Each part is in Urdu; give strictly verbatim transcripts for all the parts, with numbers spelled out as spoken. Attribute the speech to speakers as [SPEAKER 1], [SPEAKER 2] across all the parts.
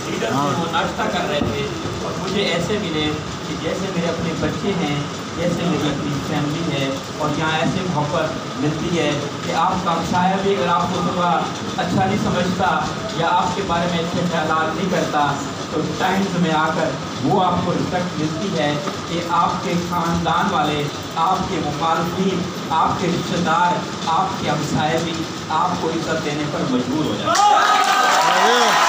[SPEAKER 1] لیڈر تھے وہ ناشتہ کر رہے تھے اور مجھے ایسے ملے کہ جیسے میرے اپنے بچے ہیں، جیسے میری اپنی فیملی ہے، اور یہاں ایسے محبت ملتی ہے کہ آپ کا ہمسایہ بھی اگر آپ کو صبح اچھا نہیں سمجھتا یا آپ کے بارے میں اچھے خیالات نہیں کرتا تو ٹائمز میں آ کر وہ آپ کو رسپیکٹ ملتی ہے کہ آپ کے خاندان والے، آپ کے مخالفین، آپ کے رشتہ دار، آپ کے ہمسائے بھی آپ کو عزت دینے پر مجبور ہو جاتے ہیں۔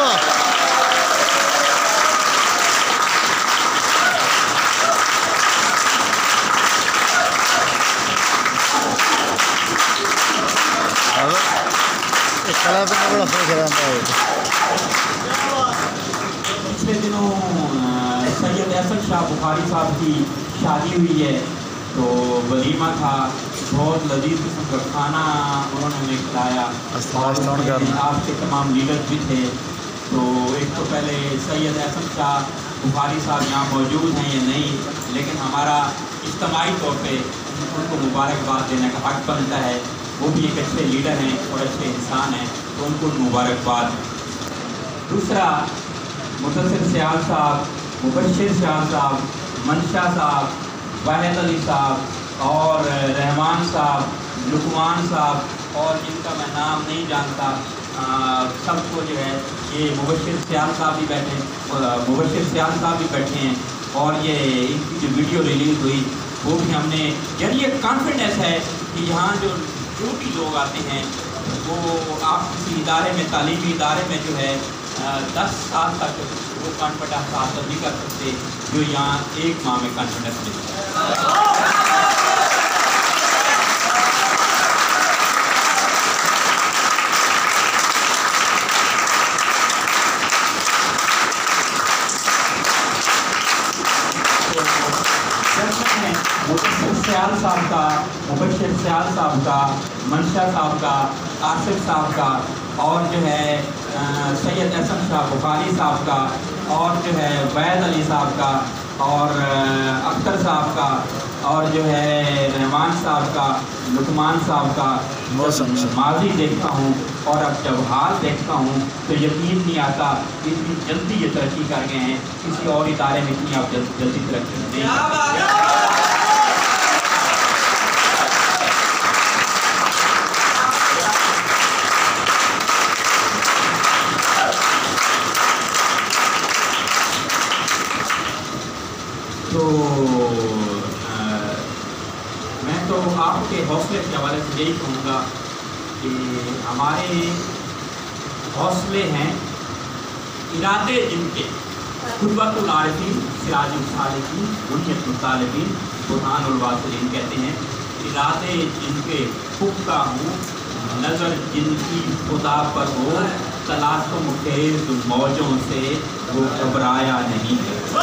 [SPEAKER 1] پچھلے دنوں سید احسن شاہ بخاری صاحب کی شادی ہوئی ہے تو ولیمہ تھا، بہت لذیذ قسم کا کھانا انہوں نے ہمیں کھلایا اور آپ کے تمام لیڈر بھی تھے۔ تو ایک تو پہلے سید احسن شاہ بخاری صاحب یہاں موجود ہیں یا نہیں، لیکن ہمارا اجتماعی طور پہ ان کو مبارکباد دینے کا حق بنتا ہے، وہ بھی ایک اچھے لیڈر ہیں اور اچھے انسان ہیں تو ان کو مبارکباد۔ دوسرا مدثر سیال صاحب، مبشر سیال صاحب، منشا صاحب، واحد علی صاحب اور رحمان صاحب، لقمان صاحب اور جن کا میں نام نہیں جانتا سب کو جو ہے یہ مبشر سیال صاحب بھی بیٹھے مبشر سیال صاحب بھی بیٹھے ہیں اور یہ ان کی جو ویڈیو ریلیز ہوئی وہ بھی ہم نے، یعنی یہ کانفیڈنس ہے کہ یہاں جو جو بھی لوگ آتے ہیں وہ آپ کسی ادارے میں، تعلیمی ادارے میں جو ہے دس سال تک وہ کانفیڈنس حاصل نہیں کر سکتے جو یہاں ایک ماہ میں کانفیڈنس ملتا ہے۔ مبشر سیال صاحب کا، مبشر سیال صاحب کا، منشا صاحب کا، آصف صاحب کا اور جو ہے سید احسن شاہ بخاری صاحب کا اور جو ہے واحد علی صاحب کا اور اختر صاحب کا اور جو ہے رحمان صاحب کا، لقمان صاحب کا ماضی دیکھتا ہوں اور اب جب حال دیکھتا ہوں تو یقین نہیں آتا اتنی جلدی یہ ترقی کر گئے ہیں، کسی اور ادارے میں اتنی آپ جلدی ترقی نہیں کر سکتے۔ تو میں تو آپ کے حوصلے کے حوالے سے یہی کہوں گا کہ ہمارے حوصلے ہیں ارادے جن کے قدوۃ العارفین، سراج الصالحین، بنیۃ الطالبین، برہان الواصلین کہتے ہیں، ارادے جن کے پختہ ہوں، نظر جن کی خدا پر ہو، تلاطم خیز موجوں سے وہ گھبرایا نہیں ہے۔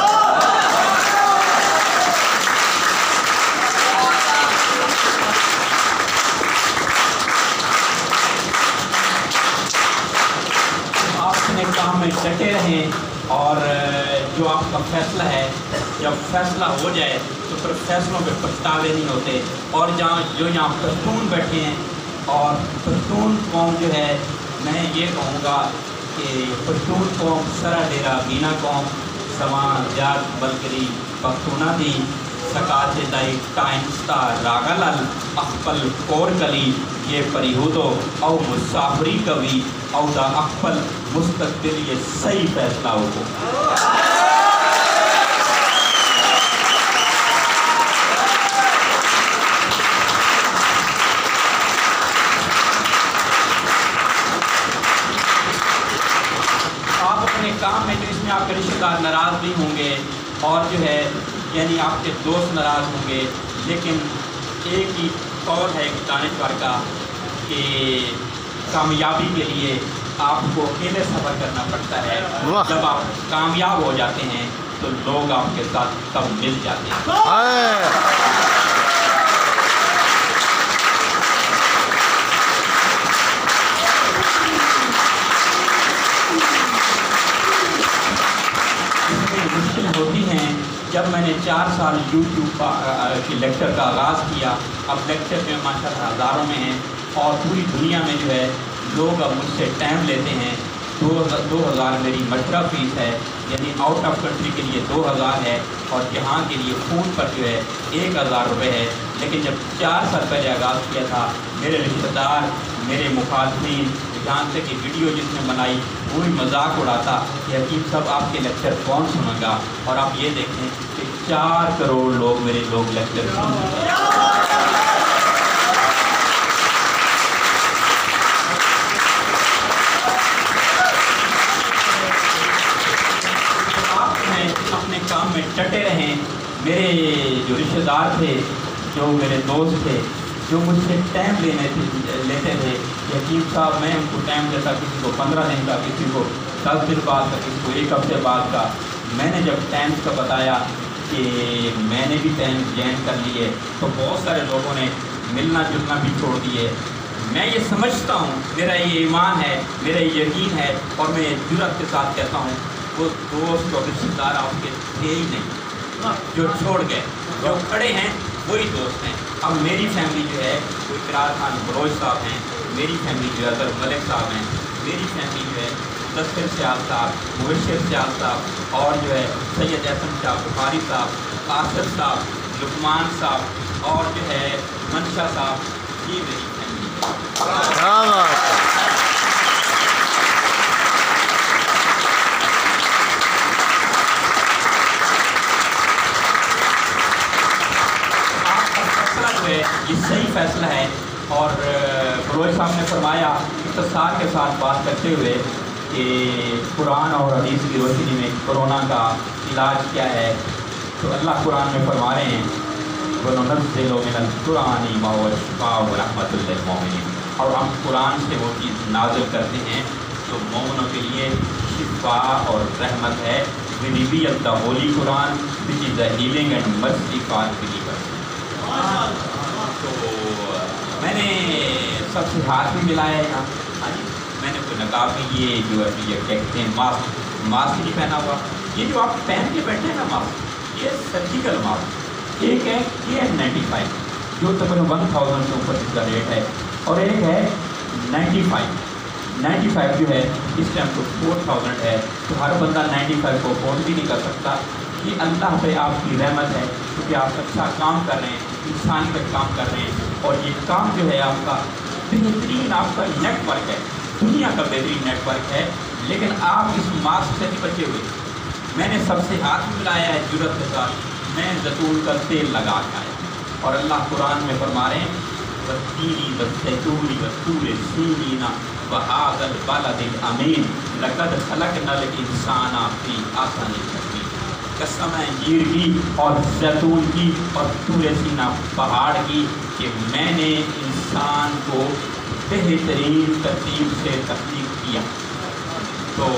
[SPEAKER 1] کام میں ڈٹے رہیں اور جو آپ کا فیصلہ ہے جب فیصلہ ہو جائے تو پھر فیصلوں پہ پچھتاوے نہیں ہوتے، اور جہاں جو یہاں پشتون بیٹھے ہیں اور پشتون قوم جو ہے، میں یہ کہوں گا کہ پشتون قوم سرا ڈیرا بینا قوم سواں زیاد بلکری پختونہ دی سکاتے دائی ٹائمستا راگلل اخپل کور کلی یہ پریہودو او مسافری کبھی او دا اخپل مستقبل یہ صحیح فیصلہ ہو۔ آپ اپنے کام میں جو اس میں آپ کے رشتہ دار ناراض بھی ہوں گے اور جو ہے یعنی آپ کے دوست ناراض ہوں گے، لیکن ایک ہی قول ہے ایک دانشور کا کہ کامیابی کے لیے آپ کو اکیلے سفر کرنا پڑتا ہے، جب آپ کامیاب ہو جاتے ہیں تو لوگ آپ کے ساتھ تب مل جاتے ہیں۔ مشکل ہوتی ہیں جب میں نے چار سال یوٹیوب کی لیکچر کا آغاز کیا، اب لیکچر میں ماشاء اللہ ہزاروں میں ہیں اور پوری دنیا میں جو ہے لوگ اب مجھ سے ٹائم لیتے ہیں دو دو ہزار میری مشرہ فیس ہے، یعنی آؤٹ آف کنٹری کے لیے دو ہزار ہے، اور یہاں کے لیے فون پر جو ہے ایک ہزار روپے ہے۔ لیکن جب چار سال پہلے آغاز کیا تھا، میرے رشتہ دار، میرے مخالفین، یہاں تک کہ ویڈیو جس نے بنائی وہ بھی مذاق اڑاتا کہ حکیم صاحب آپ کے لیکچر کون سنے گا، اور آپ یہ دیکھیں کہ چار کروڑ لوگ میرے لوگ لیکچر سنتے ہیں۔ اپنے کام میں ڈٹے رہیں۔ میرے جو رشتہ دار تھے، جو میرے دوست تھے، جو مجھ سے ٹائم لینے تھے لیتے تھے کہ حکیم صاحب میں ان کو ٹائم دیتا، کسی کو پندرہ دن کا، کسی کو دس دن بعد کا، کسی کو ایک ہفتے بعد کا۔ میں نے جب ٹائم کا بتایا کہ میں نے بھی ٹائم جوائن کر لیے، تو بہت سارے لوگوں نے ملنا جلنا بھی چھوڑ دیے۔ میں یہ سمجھتا ہوں، میرا یہ ایمان ہے، میرا یہ یقین ہے، اور میں جرأت کے ساتھ کہتا ہوں وہ دوست اور رشتہ دار آپ کے تھے ہی نہیں، جو چھوڑ گئے، جو کھڑے ہیں وہی دوست ہیں۔ اب میری فیملی جو ہے وہ اقرار خان بروج صاحب ہیں، میری فیملی جو ہے اظہر ملک صاحب ہیں، میری فیملی جو ہے مدثر سیال صاحب، مبشر سیال صاحب، اور جو ہے سید احسن شاہ بخاری صاحب، آصف صاحب، لقمان صاحب، اور جو ہے منشا صاحب، یہ میری فیملی ہے۔ یہ صحیح فیصلہ ہے، اور بروج صاحب نے فرمایا اختصار کے ساتھ بات کرتے ہوئے کہ قرآن اور حدیث کی روشنی میں کرونا کا علاج کیا ہے، تو اللہ قرآن میں فرما رہے ہیں وَنُنَزِّلُ مِنَ الْقُرْآنِ مَا هُوَ شِفَاءٌ وَرَحْمَةٌ لِّلْمُؤْمِنِينَ، اور ہم قرآن سے وہ چیز نازل کرتے ہیں جو مومنوں کے لیے شفا اور رحمت ہے۔ We reveal the Holy Quran which is the healing and mercy for believers۔ تو میں نے سب سے ہاتھ بھی ملایا یہاں، میں نے کوئی نقاب میں یہ جو ہے یہ کہتے ہیں ماسک ماسک نہیں پہنا ہوا، یہ جو آپ پہن کے بیٹھے ہیں نا ماسک، یہ سرجیکل ماسک، ایک ہے یہ ہے نائنٹی فائیو جو تقریباً ون تھاؤزینڈ سے اوپر اس کا ریٹ ہے، اور ایک ہے نائنٹی فائیو نائنٹی فائیو جو ہے اس ٹائم تو فور تھاؤزینڈ ہے، تو ہر بندہ نائنٹی فائیو کو افورڈ بھی نہیں کر سکتا۔ یہ اللہ پہ آپ کی رحمت ہے کیونکہ آپ اچھا کام کر رہے ہیں، انسان پہ کام کر رہے ہیں، اور یہ کام جو ہے آپ کا بہترین آپ کا نیٹ ورک ہے، دنیا کا بہترین نیٹ ورک ہے، لیکن آپ اس ماسک سے نہیں بچے ہوئے۔ میں نے سب سے ہاتھ ملایا ہے جرأت کے ساتھ، میں زیتون کا تیل لگا کے آیا، اور اللہ قرآن میں فرما رہے ہیں وَالتِّينِ وَالزَّيْتُونِ وَالطُّورِ سِينِينَ وَهَٰذَا الْبَلَدِ الْأَمِينِ لَقَدْ خَلَقْنَا الْإِنسَانَ فِي أَحْسَنِ تَقْوِيمٍ۔ قسم ہے انجیر کی اور زیتون کی اور طور سینا پہاڑ کی کہ میں نے انسان کو بہترین ترتیب سے تخلیق کیا۔ تو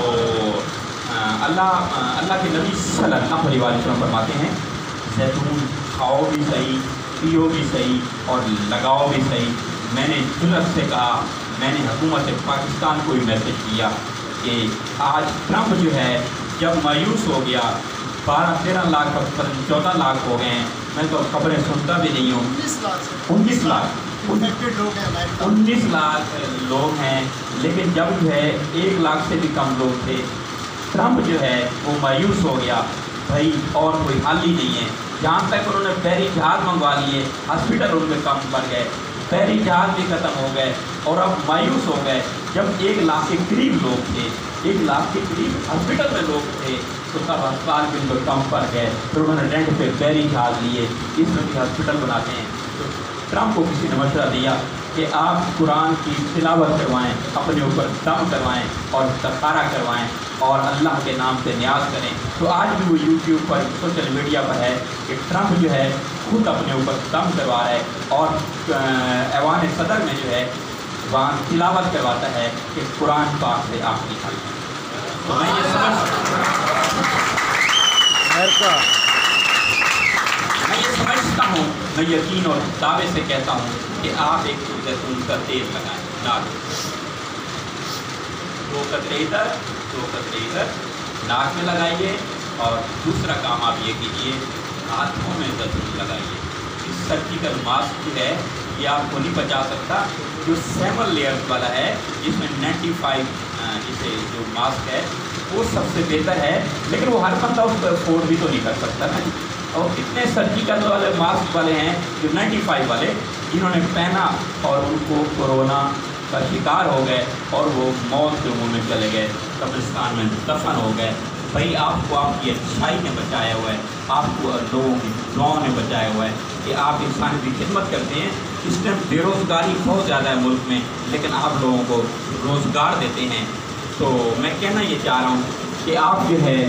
[SPEAKER 1] اللہ اللہ کے نبی صلی اللہ علیہ وسلم فرماتے ہیں زیتون کھاؤ بھی صحیح، پیو بھی صحیح، اور لگاؤ بھی صحیح۔ میں نے جرأت سے کہا، میں نے حکومت پاکستان کو بھی میسج کیا کہ آج ٹرمپ جو ہے جب مایوس ہو گیا، بارہ تیرہ لاکھ چودہ لاکھ ہو گئے ہیں، میں تو خبریں سنتا بھی نہیں ہوں، انیس لاکھ انیس لاکھ لوگ ہیں، لیکن جب جو ہے ایک لاکھ سے بھی کم لوگ تھے، ٹرمپ جو ہے وہ مایوس ہو گیا، بھائی اور کوئی حل ہی نہیں ہے۔ جہاں تک انہوں نے بحری جہاز منگوا لیے، ہاسپٹل ان کے کم پڑ گئے، بحری جہاز بھی ختم ہو گئے، اور اب مایوس ہو گئے۔ جب ایک لاکھ کے قریب لوگ تھے، ایک لاکھ کے قریب ہاسپٹل میں لوگ تھے، تو تب ہسپتال بھی ان کو کم پڑ گئے، پھر انہوں نے رینٹ پہ بحری جہاز لیے، اس میں بھی ہاسپٹل بناتے ہیں۔ تو ٹرمپ کو کسی نے مشورہ دیا کہ آپ قرآن کی تلاوت کروائیں، اپنے اوپر دم کروائیں اور استخارہ کروائیں، اور اللہ کے نام سے نیاز کریں۔ تو آج بھی وہ یوٹیوب پر، سوشل میڈیا پر ہے کہ ٹرمپ جو ہے خود اپنے اوپر دم کروا رہا ہے، اور ایوان صدر میں جو ہے وہاں تلاوت کرواتا ہے کہ قرآن پاک سے آپ کی حل۔ تو میں یہ میں یہ سمجھتا ہوں، میں یقین اور دعوے سے کہتا ہوں کہ آپ ایک زیتون کا تیل لگائیں، ناک دو قطرے ادھر دو قطرے ادھر ناک میں لگائیے، اور دوسرا کام آپ یہ کیجیے ہاتھوں میں زیتون لگائیے۔ اس سرجیکل ماسک جو ہے یہ آپ کو نہیں بچا سکتا، جو سیون لیئرز والا ہے جس میں نائنٹی فائیو جسے جو ماسک ہے وہ سب سے بہتر ہے، لیکن وہ ہر بندہ اس کو افورڈ بھی تو نہیں کر سکتا نا جی۔ اور کتنے سرجیکل والے ماسک والے ہیں جو نائنٹی فائیو والے جنہوں نے پہنا اور ان کو کورونا کا شکار ہو گئے اور وہ موت کے منہ میں چلے گئے، قبرستان میں دفن ہو گئے۔ بھائی آپ کو آپ کی اچھائی نے بچایا ہوا ہے، آپ کو لوگوں کی دعاؤں نے بچایا ہوا ہے کہ آپ انسان کی خدمت کرتے ہیں۔ اس ٹائم بے روزگاری بہت زیادہ ہے ملک میں، لیکن آپ لوگوں کو روزگار دیتے ہیں۔ تو میں کہنا یہ چاہ رہا ہوں کہ آپ جو ہے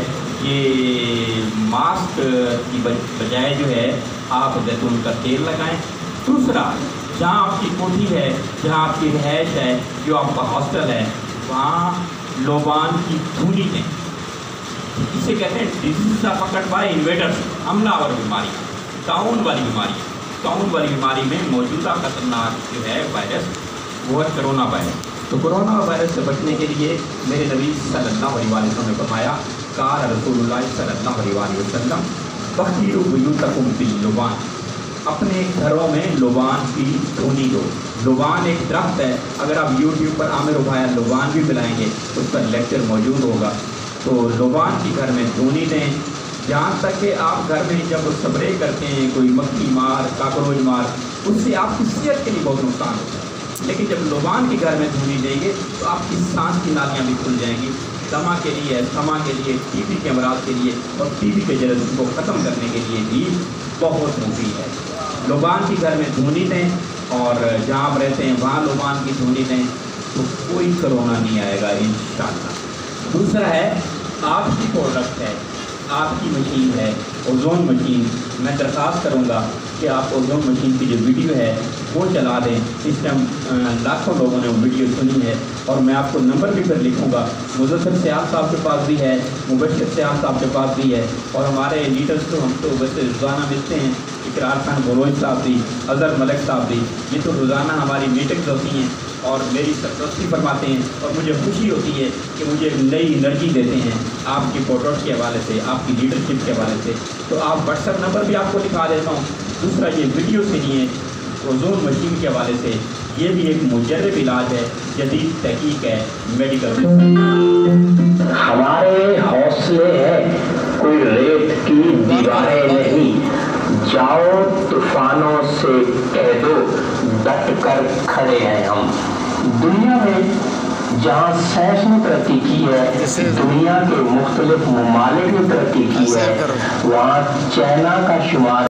[SPEAKER 1] یہ ماسک کی بجائے جو ہے آپ زیتون کا تیل لگائیں۔ دوسرا، جہاں آپ کی کوٹھی ہے، جہاں آپ کی رہائش ہے، جو آپ کا ہاسٹل ہے، وہاں لوبان کی دھولی دیں۔ اسے کہتے ہیں ڈیزیز پکڑ پائے انویٹرس، حملہ آور بیماری، طاعون والی بیماری۔ طاعون والی بیماری میں موجودہ خطرناک جو ہے وائرس وہ ہے کرونا وائرس۔ تو کرونا وائرس سے بچنے کے لیے میرے نبی صلی اللہ علیہ وسلم نے فرمایا، قال رسول اللہ صلی اللہ علیہ وسلم بخیروا بیوتکم باللبان، اپنے گھروں میں لبان کی دھونی دو۔ لبان ایک درخت ہے، اگر آپ یوٹیوب پر عامر ابھایا لبان بھی ملائیں گے اس پر لیکچر موجود ہوگا۔ تو لبان کی گھر میں دھونی دیں، جہاں تک کہ آپ گھر میں جب سپرے کرتے ہیں کوئی مکھی مار کاکروچ مار، اس سے آپ کی صحت کے لیے بہت نقصان ہوتا ہے، لیکن جب لبان کی گھر میں دھونی دیں گے تو آپ کی سانس کی نالیاں بھی کھل جائیں گی۔ دما کے لیے، استما کے لیے، ٹی بی کے امراض کے لیے اور ٹی بی کے جراثیم کو ختم کرنے کے لیے بھی بہت مفید ہے۔ لبان کی گھر میں دھونی دیں، اور جہاں آپ رہتے ہیں وہاں لبان کی دھونی دیں تو کوئی کرونا نہیں آئے گا انشاءاللہ۔ دوسرا ہے آپ کی پروڈکٹ ہے، آپ کی مشین ہے، اوزون مشین۔ میں درخواست کروں گا کہ آپ اوزون مشین کی جو ویڈیو ہے وہ چلا دیں۔ اس ٹائم لاکھوں لوگوں نے وہ ویڈیو سنی ہے، اور میں آپ کو نمبر بھی پھر لکھوں گا۔ مظفر سیال صاحب کے پاس بھی ہے، مبشر سیال صاحب کے پاس بھی ہے، اور ہمارے لیڈرز تو ہم تو ویسے روزانہ ملتے ہیں، اقرار خان بلوچ صاحب بھی، اظہر ملک صاحب بھی، یہ تو روزانہ ہماری میٹنگز ہوتی ہیں اور میری سرپرستی فرماتے ہیں، اور مجھے خوشی ہوتی ہے کہ مجھے نئی انرجی دیتے ہیں آپ کی پروڈکٹ کے حوالے سے، آپ کی لیڈرشپ کے حوالے سے۔ تو آپ واٹس ایپ نمبر بھی آپ کو لکھا دیتا ہوں۔ دوسرا یہ ویڈیو سنیے اوزون مشین کے حوالے سے، یہ بھی ایک مجرب علاج ہے، جدید تحقیق ہے، میڈیکل۔
[SPEAKER 2] ہمارے حوصلے ہیں کوئی ریت کی دیواریں نہیں، جاؤ طوفانوں سے کہہ دو ڈٹ کر کھڑے ہیں ہم۔ دنیا میں جہاں سائنس نے ترقی کی ہے، دنیا کے مختلف ممالک نے ترقی کی ہے، وہاں چائنا کا شمار